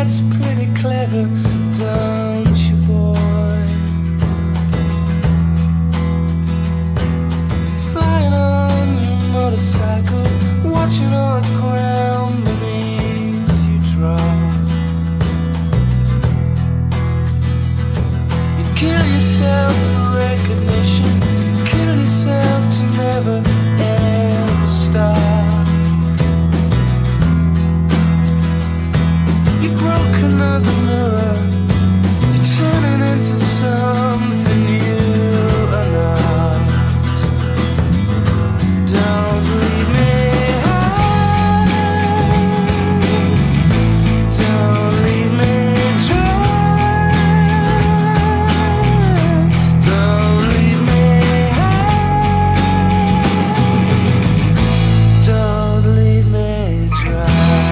that's pretty clever, don't you, boy? Flying on your motorcycle, watching all the ground beneath you drop. You kill yourself for recognition, kill yourself to never ever stop. You broke another mirror, you're turning into something you are not. Don't leave me high, don't leave me dry, don't leave me high, don't leave me dry.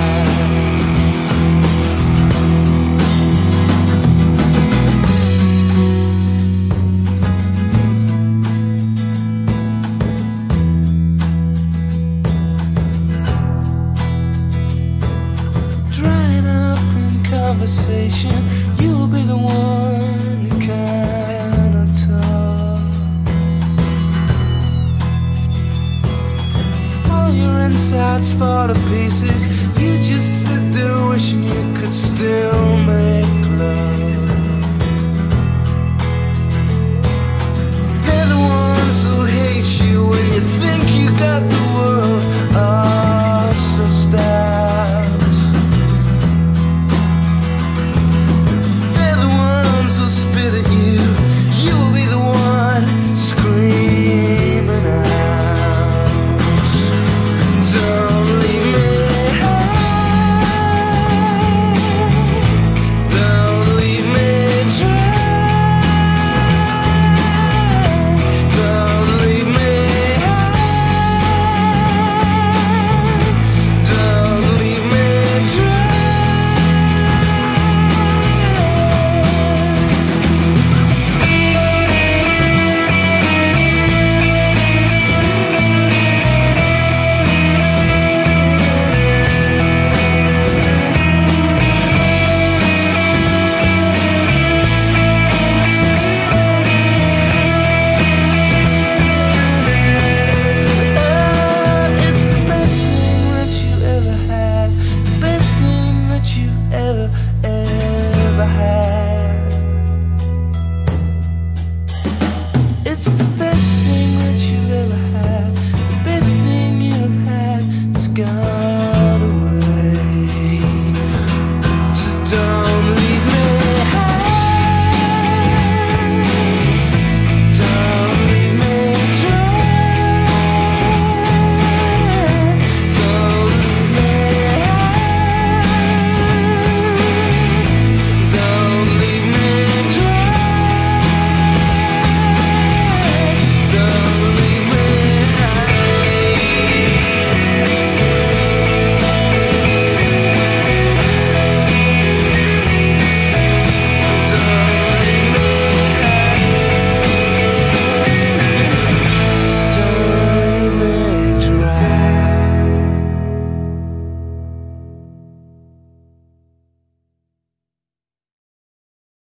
Drying up in conversation, you'll be the one who cannot talk. All your insides fall to pieces, you just sit there wishing you could still make love. They're the ones who hate you when you think you got the world all so stacked. They're the ones who spit at you, you will be the one screaming out. Don't leave me high, don't leave me dry, don't leave me high, don't leave me dry. It's the best thing that you ever had, the best thing that you ever had.